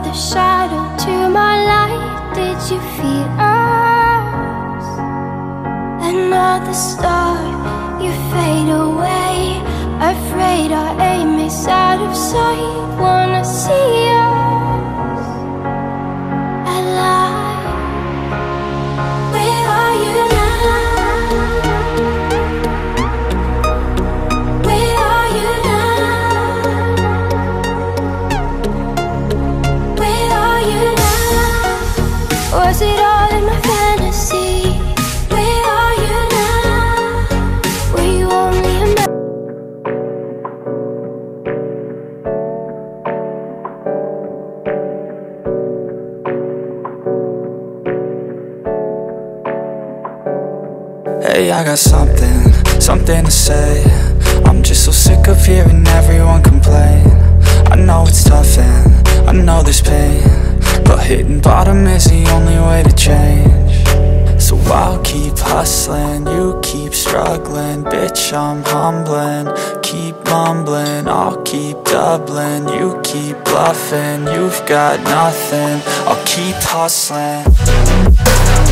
another shadow to my light. Did you feel us? Another star, you fade away. Afraid our aim is out of sight. Wanna see us alive. Where are you now? Where are you now? Where are you now? Was it all in my fantasy? Where are you now? Were you only a man? Hey, I got something to say. I'm just so sick of hearing everyone complain. I know it's tough and I know there's pain, but hitting bottom is the only way to change. So I'll keep hustling, you keep struggling. Bitch, I'm humbling, keep mumbling. I'll keep doubling, you keep bluffing. You've got nothing, I'll keep hustling.